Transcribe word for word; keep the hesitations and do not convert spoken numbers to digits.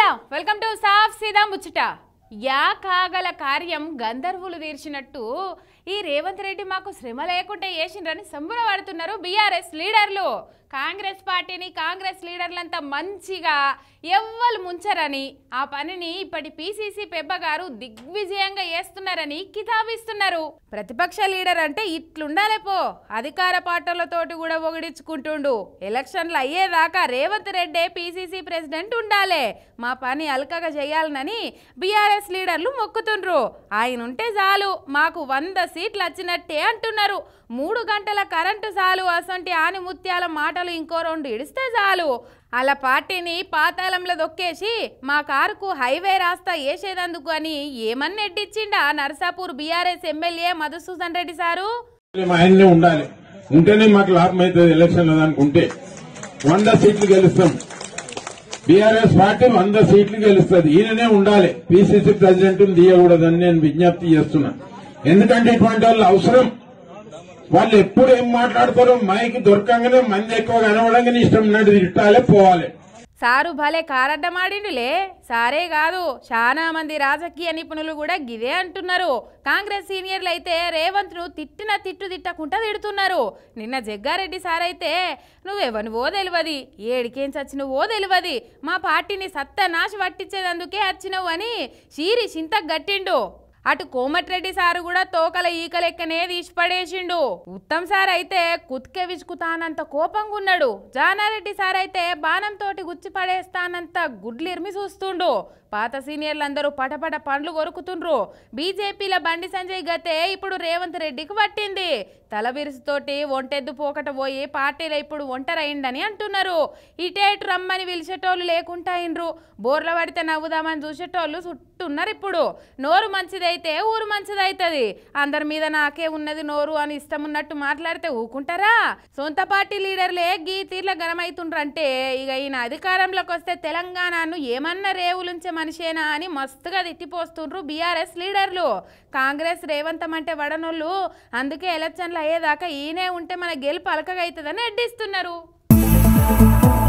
Hello welcome to సాఫ్ సీదా ముచ్చట. యా కాగల కార్యం గంధర్వులు తీర్చినట్టు ఈ రేవంత్ రెడ్డి మాకు శ్రమ లేకుండా చేసిండ్రని సంబరపడుతున్నారు బీఆర్ఎస్ లీడర్లు. కాంగ్రెస్ పార్టీని కాంగ్రెస్ లీడర్లంతా మంచిగా ఎవ్వరు ముంచరని ఆ పనిని ఇప్పటి పీసీసీ పెబ్బ గారు దిగ్విజయంగా చేస్తున్నారని కితాబిస్తున్నారు. ప్రతిపక్ష లీడర్ అంటే ఇట్లుండాలే పో, అధికార పార్టీలతోటి కూడా ఒగిడించుకుంటుండు. ఎలక్షన్లు అయ్యేదాకా రేవంత్ రెడ్డి పీసీసీ ప్రెసిడెంట్ ఉండాలే, మా పని అల్కగా చేయాలనని బీఆర్ఎస్ లీడర్లు మొక్కుతుండ్రు. ఆయన ఉంటే చాలు మాకు వంద సీట్లు వచ్చినట్టే అంటున్నారు. మూడు గంటల కరెంటు చాలు, అసంటి ఆని ముత్యాల మాటలు ఇంకో రెండు ఇడిస్తే చాలు అలా పార్టీని పాతాళంలో దొక్కేసి మా కారుకు హైవే రాస్తా వేసేదందుకు అని ఏమన్నా ఎడ్డిచ్చిండా Narsapur BRS MLA Madhusudan Reddy sir. ఆయన్నే ఉండాలి, ఉంటేనే మాకు లాభం అవుతుంది. ఎలక్షన్ అనుకుంటే వంద సీట్లు గెలుస్తాం, బీఆర్ఎస్ పార్టీ వంద సీట్లు గెలుస్తుంది. ఈయననే ఉండాలి, పీసీసీ ప్రెసిడెంట్ తీయకూడదని నేను విజ్ఞప్తి చేస్తున్నా. ఎందుకంటే ఇటువంటి వాళ్ళు అవసరం. వాళ్ళు ఎప్పుడు ఏం మాట్లాడతారో మైకి దొరకంగానే మంది ఎక్కువ కనవడంగానే ఇష్టం ఉన్నట్టు తిట్టాలే పోవాలి. సారు భలే కారడ్డమాడిండులే. సారే కాదు, చాలా మంది రాజకీయ నిపుణులు కూడా గిదే అంటున్నారు. కాంగ్రెస్ సీనియర్లు అయితే రేవంత్ ను తిట్టిన తిట్టు తిట్టకుండా తిడుతున్నారు. నిన్న జగ్గారెడ్డి సార్ అయితే నువ్వెవనువో తెలియదు, ఏడికేం చచ్చినవో తెలియదు, మా పార్టీని సత్తనాశ పట్టించేదందుకే వచ్చినవు అని చీరి చింత గట్టిండు. అటు కోమటిరెడ్డి సారు కూడా తోకల ఈకలెక్కనే తీసిపడేసిండు. ఉత్తమ్ సార్ అయితే కుత్కె విసుకుతానంత కోపంగా ఉన్నాడు. జానారెడ్డి సార్ అయితే బాణంతోటి గుచ్చి పడేస్తానంత గుడ్లిర్మి చూస్తుండు. పాత సీనియర్లందరూ పటపట పండ్లు కొరుకుతుండ్రు. బీజేపీల బండి సంజయ్ గతే ఇప్పుడు రేవంత్ రెడ్డికి పట్టింది. తల విరుసుతోటి ఒంటెద్దు పోకట పోయి పార్టీలో ఇప్పుడు ఒంటరైండని అంటున్నారు. ఇటేటు రమ్మని పిలిచేటోళ్ళు లేకుండా అయినరు. బోర్ల పడితే నవ్వుదామని చూసేటోళ్ళు చుట్టున్నారు. ఇప్పుడు నోరు మంచిదైతే ఊరు మంచిదైతుంది. అందరి మీద నాకే ఉన్నది నోరు అని ఇష్టం ఉన్నట్టు మాట్లాడితే ఊకుంటారా? సొంత పార్టీ లీడర్లే గీ తీర్ల గరమైతుండ్రంటే ఇక ఈయన అధికారంలోకి వస్తే తెలంగాణను ఏమన్నా రేవులుంచే మనిషేనా అని మస్తుగా తిట్టిపోస్తుండ్రు బీఆర్ఎస్ లీడర్లు. కాంగ్రెస్ రేవంతం అంటే వడనోళ్ళు, అందుకే ఎలక్షన్లు అయ్యేదాకా ఈయనే ఉంటే మన గెలుపు అలకగా అవుతుందని అడ్డిస్తున్నారు.